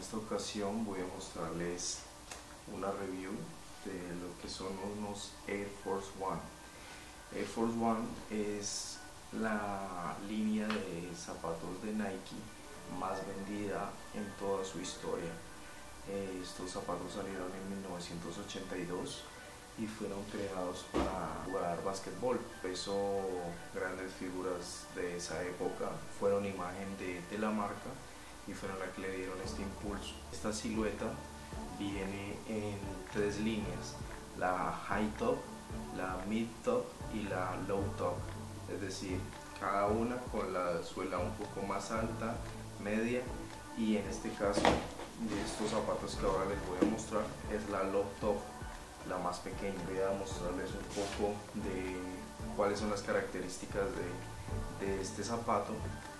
esta ocasión voy a mostrarles una review de lo que son unos Air Force One. Air Force One es la línea de zapatos de Nike más vendida en toda su historia. Estos zapatos salieron en 1982 y fueron creados para jugar básquetbol. Por eso grandes figuras de esa época fueron imagen de la marca y fueron las que le dieron este impulso. Esta silueta viene en tres líneas: la high top, la mid top y la low top, es decir, cada una con la suela un poco más alta, media, y en este caso de estos zapatos que ahora les voy a mostrar es la low top, la más pequeña. Voy a mostrarles un poco de cuáles son las características de este zapato,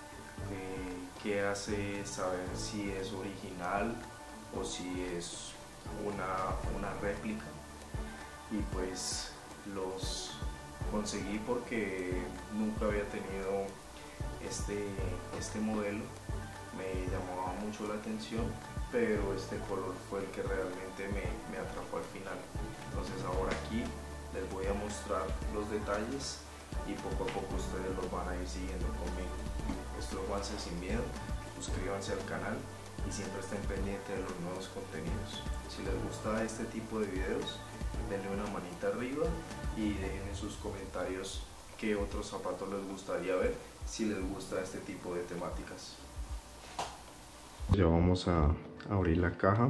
que hace saber si es original o si es una réplica. Y pues los conseguí porque nunca había tenido este modelo, me llamaba mucho la atención, pero este color fue el que realmente me atrapó al final. Entonces ahora aquí les voy a mostrar los detalles y poco a poco ustedes los van a ir siguiendo conmigo. Esto es Juanse Sin Miedo, suscríbanse al canal y siempre estén pendientes de los nuevos contenidos. Si les gusta este tipo de videos, denle una manita arriba y dejen en sus comentarios qué otros zapatos les gustaría ver, si les gusta este tipo de temáticas. Ya vamos a abrir la caja.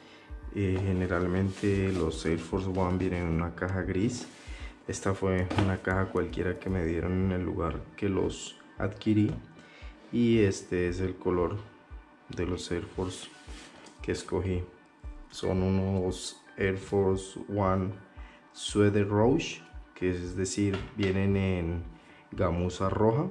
Generalmente los Air Force One vienen en una caja gris. Esta fue una caja cualquiera que me dieron en el lugar que los adquirí, y este es el color de los Air Force que escogí. Son unos Air Force One Suede Rouge, que es decir, vienen en gamuza roja.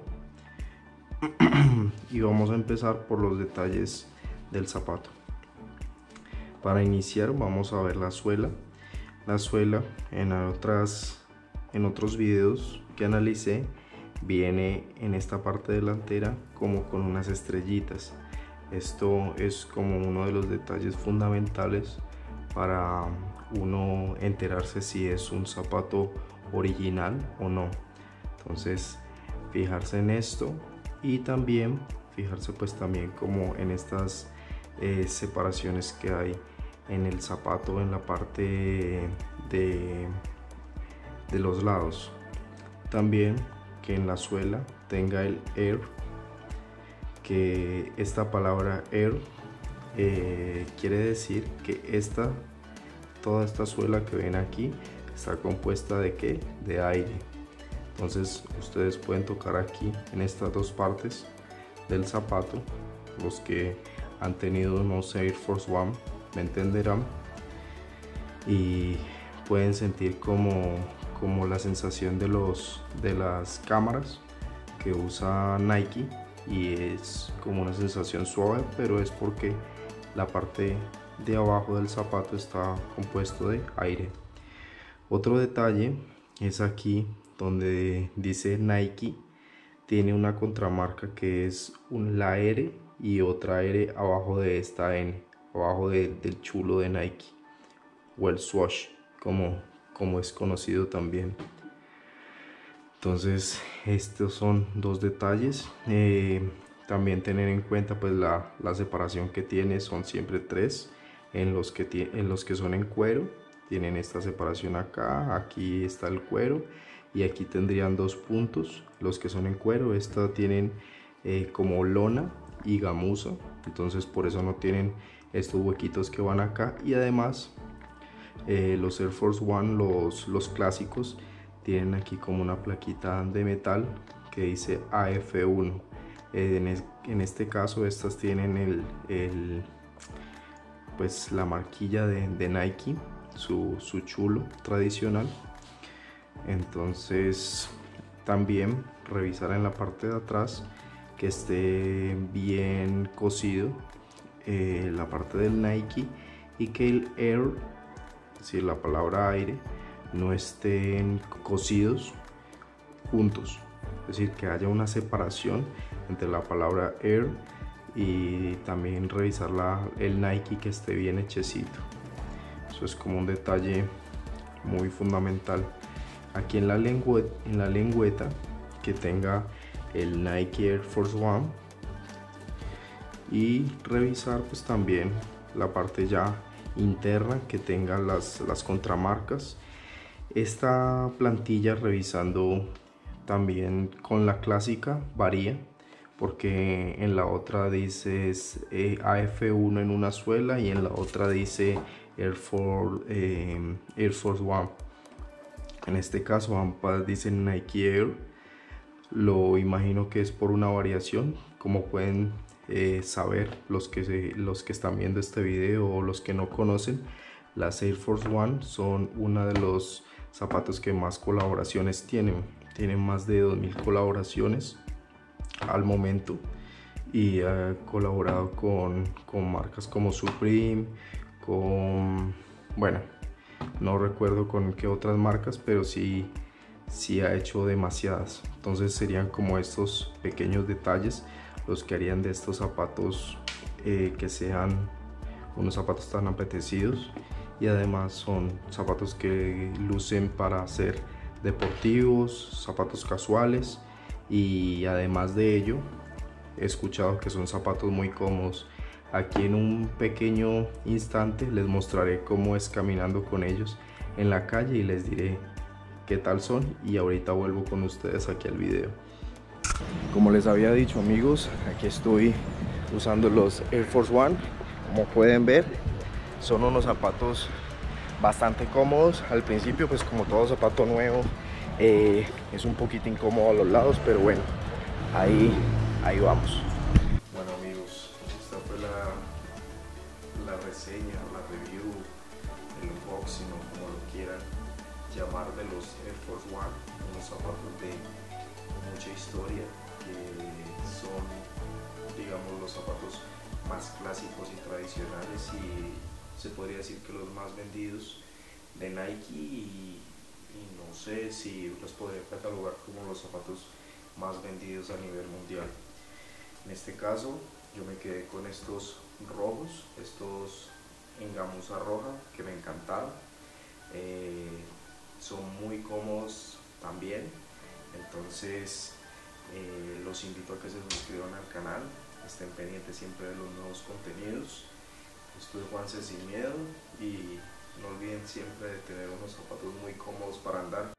Y vamos a empezar por los detalles del zapato. Para iniciar vamos a ver la suela. La suela en otros videos que analicé viene en esta parte delantera como con unas estrellitas. Esto es como uno de los detalles fundamentales para uno enterarse si es un zapato original o no. Entonces fijarse en esto, y también fijarse pues también como en estas separaciones que hay en el zapato en la parte de los lados. También que en la suela tenga el Air, que esta palabra Air quiere decir que toda esta suela que ven aquí está compuesta de ¿qué? De aire. Entonces ustedes pueden tocar aquí en estas dos partes del zapato. Los que han tenido unos Air Force One me entenderán, y pueden sentir como la sensación de las cámaras que usa Nike, y es como una sensación suave, pero es porque la parte de abajo del zapato está compuesto de aire. Otro detalle es aquí donde dice Nike, tiene una contramarca que es la R y otra R abajo de esta N, abajo del chulo de Nike, o el swoosh como es conocido también. Entonces estos son dos detalles. También tener en cuenta pues la separación que tiene, son siempre tres. En los que son en cuero tienen esta separación acá, aquí está el cuero, y aquí tendrían dos puntos. Los que son en cuero, esta tienen como lona y gamuza, entonces por eso no tienen estos huequitos que van acá. Y además los Air Force One, los clásicos, tienen aquí como una plaquita de metal que dice AF1. En este caso estas tienen pues la marquilla de Nike, su chulo tradicional. Entonces también revisar en la parte de atrás que esté bien cosido la parte del Nike, y que el Air, es decir, la palabra aire, no estén cosidos juntos, es decir, que haya una separación entre la palabra Air y también revisar el Nike que esté bien hechecito. Eso es como un detalle muy fundamental. Aquí en la lengüeta que tenga el Nike Air Force One, y revisar pues también la parte ya interna que tenga las contramarcas. Esta plantilla, revisando también con la clásica, varía porque en la otra dice AF1 en una suela y en la otra dice Air Force One. En este caso ambas dicen Nike Air. Lo imagino que es por una variación, como pueden saber los que están viendo este video o los que no conocen. Las Air Force One son uno de los zapatos que más colaboraciones tienen más de 2000 colaboraciones al momento, y ha colaborado con marcas como Supreme, bueno, no recuerdo con qué otras marcas, pero sí ha hecho demasiadas. Entonces serían como estos pequeños detalles los que harían de estos zapatos que sean unos zapatos tan apetecidos, y además son zapatos que lucen para ser deportivos, zapatos casuales, y además de ello he escuchado que son zapatos muy cómodos. Aquí en un pequeño instante les mostraré cómo es caminando con ellos en la calle y les diré qué tal son, y ahorita vuelvo con ustedes aquí al video. Como les había dicho, amigos, aquí estoy usando los Air Force One. Como pueden ver, son unos zapatos bastante cómodos. Al principio, pues como todo zapato nuevo, es un poquito incómodo a los lados, pero bueno, ahí vamos. Bueno, amigos, esta fue la reseña, la review, el unboxing o como lo quieran llamar, de los Air Force One, unos zapatos de mucha historia, que son, digamos, los zapatos más clásicos y tradicionales, y se podría decir que los más vendidos de Nike, y no sé si los podría catalogar como los zapatos más vendidos a nivel mundial. En este caso yo me quedé con estos rojos, estos en gamuza roja, que me encantaron. Son muy cómodos también. Entonces los invito a que se suscriban al canal, estén pendientes siempre de los nuevos contenidos. Esto es Juanse Sin Miedo, y no olviden siempre de tener unos zapatos muy cómodos para andar,